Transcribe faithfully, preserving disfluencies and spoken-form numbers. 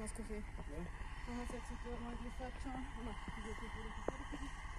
Eiskaffee. Ja. Dann hat sie gesagt, ja, mal die Fahrt schon.